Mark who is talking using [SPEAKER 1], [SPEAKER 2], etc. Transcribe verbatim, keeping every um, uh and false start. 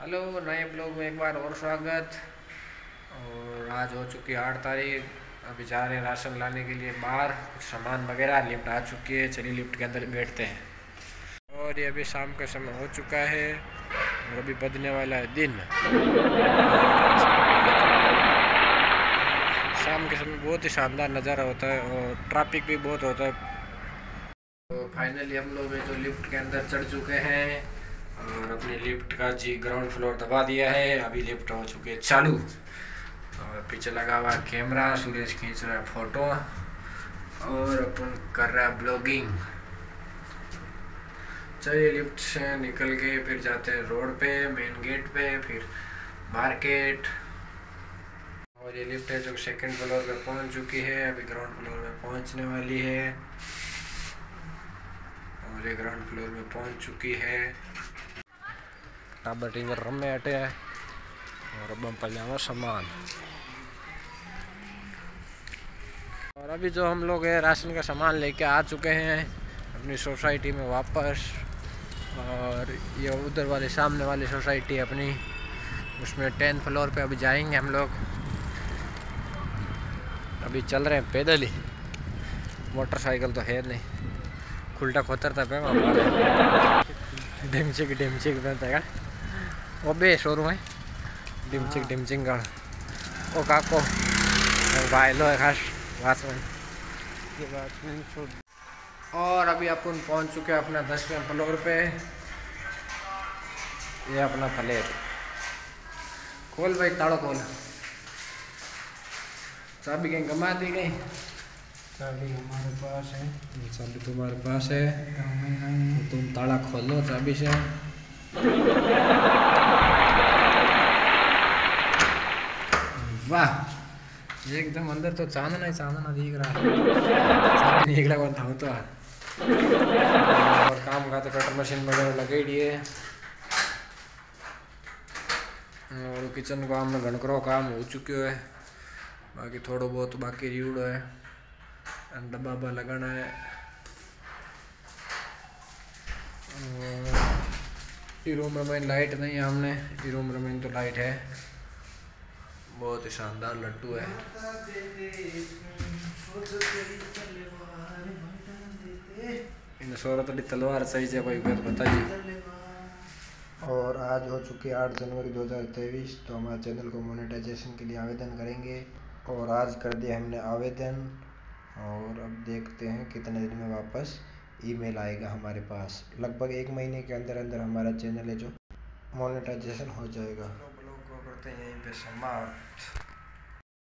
[SPEAKER 1] Hello, नए blog में एक बार और स्वागत। और आज हो चुकी है आठ तारीख। अभी जा रहे हैं राशन लाने के लिए बाहर, कुछ सामान वगैरह। लिफ्ट आ चुकी है, चलिए लिफ्ट के अंदर बैठते हैं। और ये अभी शाम का समय हो चुका है और अभी बजने वाला है दिन। शाम के समय बहुत ही शानदार नज़ारा होता है और ट्रैफिक भी बहुत होता है। तो फाइनली हम लोग जो लिफ्ट के अंदर चढ़ चुके हैं और अपनी लिफ्ट का जी ग्राउंड फ्लोर दबा दिया है। अभी लिफ्ट हो चुकी है चालू और पीछे लगा हुआ कैमरा, सूरज खींच रहा है फोटो और अपन कर रहा है ब्लॉगिंग। चलिए लिफ्ट से निकल के फिर जाते हैं रोड पे, मेन गेट पे, फिर मार्केट। और ये लिफ्ट है जो सेकंड फ्लोर पे पहुंच चुकी है, अभी ग्राउंड फ्लोर में पहुंचने वाली है। और ये ग्राउंड फ्लोर में पहुंच चुकी है। टाबर टिंगर रमे हटे है और अब हम पहले सामान। और अभी जो हम लोग है राशन का सामान लेके आ चुके हैं अपनी सोसाइटी में वापस। और ये उधर वाले सामने वाली सोसाइटी अपनी, उसमें टेंथ फ्लोर पे अभी जाएंगे हम लोग। अभी चल रहे हैं पैदल ही, मोटरसाइकिल तो है नहीं। खुलटा खोतरता पे डिमचिक डिमचिक बनता है वो बे शोरूम है डिमचिक डिमचिंग का ओ काको भाई लो है खास बात में। और अभी अपन पहुंच चुके हैं अपना दसवें फ्लोर पे। ये अपना फ्लैट। खोल भाई, ताड़ो खोल। चाबी कहीं गमा दी गई?
[SPEAKER 2] चाबी हमारे पास है।
[SPEAKER 1] चाबी तुम्हारे पास है तो तुम ताला खोलो चाबी से। वाह, एकदम अंदर तो चांदना ही चांदना दिख रहा है। चाबी निकला कौन था तो। और काम का तो कटर मशीन वगैरह लगे दिए। और किचन का हमने घनकरो काम हो चुक्यो है, बाकी थोड़ो बहुत बाकी रियूड़ो है। डब्बा वब्बा लगाना है। और रूम में लाइट नहीं है, हमने ये रूम में तो लाइट है। बहुत ही शानदार लट्टू है। इन शोरत तलवार सही से कोई बताइए। और आज हो चुकी है आठ जनवरी दो हज़ार तेईस। तो हमारे चैनल को मोनेटाइजेशन के लिए आवेदन करेंगे और आज कर दिया हमने आवेदन। और अब देखते हैं कितने दिन में वापस ईमेल आएगा हमारे पास। लगभग एक महीने के अंदर अंदर हमारा चैनल है जो मोनेटाइजेशन हो जाएगा। ब्लॉग को करते हैं यहीं पे समाप्त।